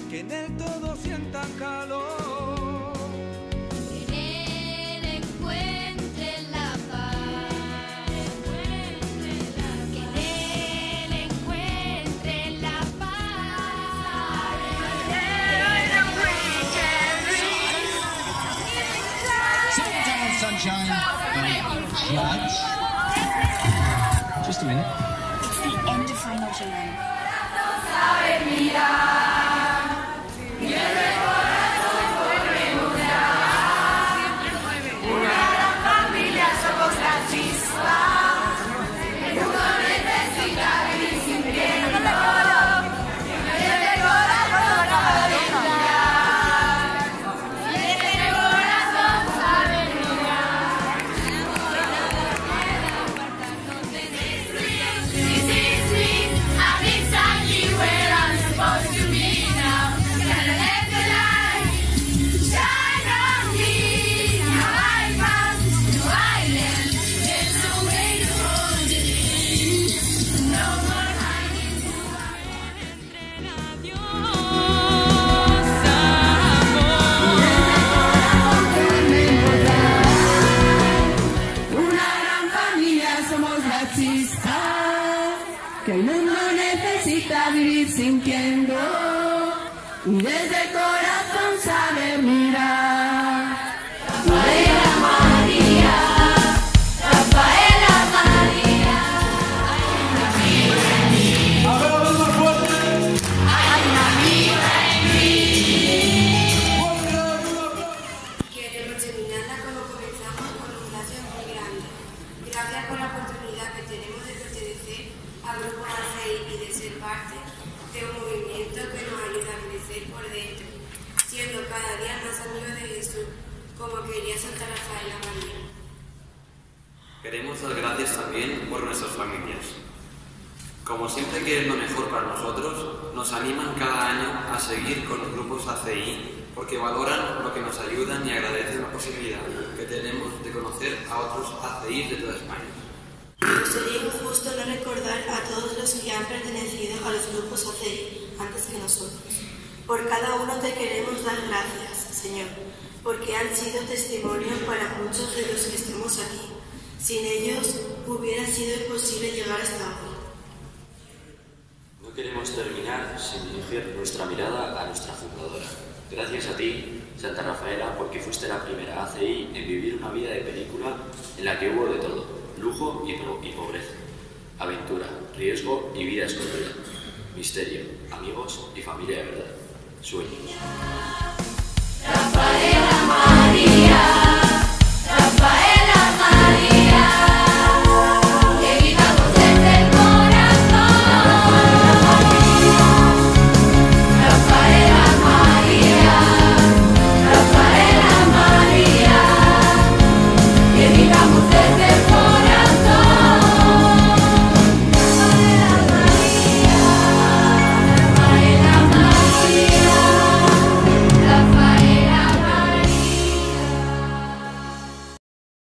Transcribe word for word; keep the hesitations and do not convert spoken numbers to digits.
que en él todos sientan calor. En él encuentren la paz, que en él encuentren la paz. Settle down, sunshine. Judge. Just a minute. It's the end of Final Jam. Que el mundo necesita vivir sintiendo y desde el corazón saber mirar. Rafaela María, Rafaela María. Hay una amiga en mí. Queremos terminarla como comenzamos, con un gracias muy grande. Gracias por la oportunidad que tenemos de pertenecer al grupo A C I y de ser parte de un movimiento que nos ayuda a crecer por dentro, siendo cada día más amigos de Jesús, como quería Santa Rafaela María. Queremos dar gracias también por nuestras familias. Como siempre quieren lo mejor para nosotros, nos animan cada año a seguir con los grupos A C I porque valoran lo que nos ayudan y agradecen la posibilidad que tenemos de conocer a otros A C I de toda España. Pero sería injusto no recordar a todos los que han pertenecido a los grupos A C I antes que nosotros. Por cada uno te queremos dar gracias, Señor, porque han sido testimonio para muchos de los que estamos aquí. Sin ellos hubiera sido imposible llegar hasta hoy. No queremos terminar sin dirigir nuestra mirada a nuestra fundadora. Gracias a ti, Santa Rafaela, porque fuiste la primera A C I en vivir una vida de película en la que hubo de todo: lujo y, po y pobreza, aventura, riesgo y vida escondida, misterio, amigos y familia de verdad, sueños.